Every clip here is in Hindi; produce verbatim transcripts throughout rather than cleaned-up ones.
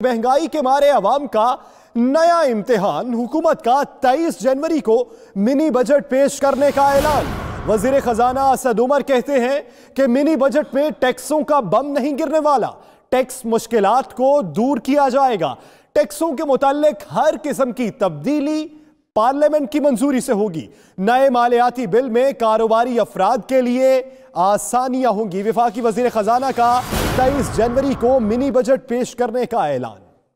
महंगाई के मारे अवाम का नया इम्तिहान, हुकूमत का तेईस जनवरी को मिनी बजट पेश करने का ऐलान। वजीर खजाना असद उमर कहते हैं कि मिनी बजट में टैक्सों का बम नहीं गिरने वाला, टैक्स मुश्किलात को दूर किया जाएगा। टैक्सों के मुताल्लिक हर किस्म की तब्दीली पार्लियामेंट की मंजूरी से होगी। नए मालियाती बिल में कारोबारी अफराद के लिए आसानियां होंगी। विफाकी वजीर खजाना का तेईस जनवरी को मिनी बजट पेश करने का ऐलान।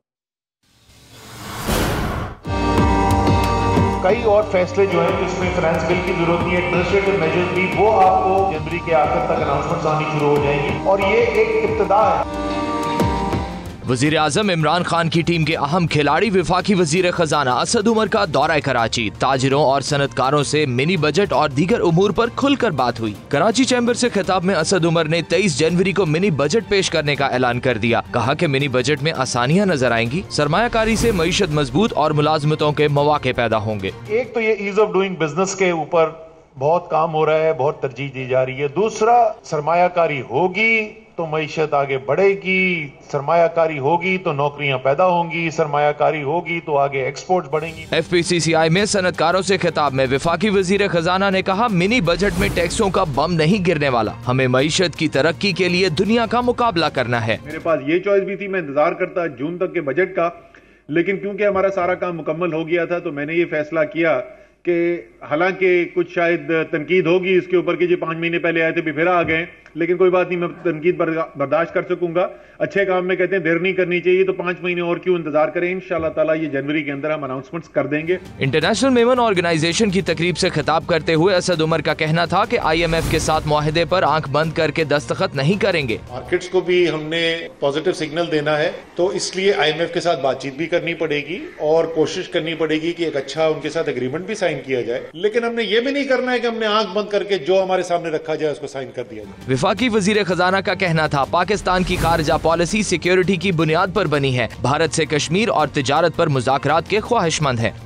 कई और फैसले जो हैं जिसमें फाइनेंस बिल की जरूरत नहीं है, एडमिनिस्ट्रेटिव मेजर्स भी, वो आपको जनवरी के आखिर तक अनाउंसमेंट्स आनी शुरू हो जाएंगी और ये एक इब्तिदा है। वजीर आजम इमरान खान की टीम के अहम खिलाड़ी विफाकी वजीर खजाना असद उमर का दौरा कराची। ताजिरों और सनतकारों से मिनी बजट और दीगर उमूर पर खुलकर बात हुई। कराची चैम्बर से खिताब में असद उमर ने तेईस जनवरी को मिनी बजट पेश करने का ऐलान कर दिया। कहा कि मिनी बजट में आसानियां नजर आएंगी, सरमायाकारी से मईशत मजबूत और मुलाजमतों के मौके पैदा होंगे। एक तो ये ईज ऑफ डूइंग बिजनेस के ऊपर बहुत काम हो रहा है, बहुत तरजीह दी जा रही है। दूसरा, सरमायाकारी होगी तो मईशत आगे बढ़ेगी, सरमायाकारी होगी तो नौकरियां पैदा होंगी, सरमायाकारी होगी तो आगे एक्सपोर्ट्स बढ़ेंगी। एफ पी सी सी आई में सनतकारों से खिताब में विफाकी वजीर खजाना ने कहा, मिनी बजट में टैक्सों का बम नहीं गिरने वाला, हमें मईशत की तरक्की के लिए दुनिया का मुकाबला करना है। मेरे पास ये चॉइस भी थी, मैं इंतजार करता जून तक के बजट का, लेकिन क्योंकि हमारा सारा काम मुकम्मल हो गया था तो मैंने ये फैसला किया कि हालांकि कुछ शायद तनकीद होगी इसके ऊपर कि जी पांच महीने पहले आए थे भी फिर आ गए, लेकिन कोई बात नहीं, मैं तनकीद बर्दाश्त कर सकूंगा। अच्छे काम में कहते हैं देर नहीं करनी चाहिए, तो पांच महीने और क्यों इंतजार करें। इंशाल्लाह ताला ये जनवरी के अंदर हम अनाउंसमेंट्स कर देंगे। इंटरनेशनल मेमन ऑर्गेनाइजेशन की तकरीब से खिताब करते हुए असद उमर का कहना था कि आई एम एफ के साथ मुआहदे पर आंख बंद करके दस्तखत नहीं करेंगे। मार्केट्स को भी हमने पॉजिटिव सिग्नल देना है, तो इसलिए आई एम एफ के साथ बातचीत भी करनी पड़ेगी और कोशिश करनी पड़ेगी कि एक अच्छा उनके साथ एग्रीमेंट भी साइन किया जाए। लेकिन हमने ये भी नहीं करना है कि हमने आंख बंद करके जो हमारे सामने रखा जाए उसको साइन कर दिया जाए। विफाकी वजीर खजाना का कहना था, पाकिस्तान की खारजा पॉलिसी सिक्योरिटी की बुनियाद पर बनी है। भारत से कश्मीर और तिजारत पर मुज़ाकरात के ख्वाहिशमंद है।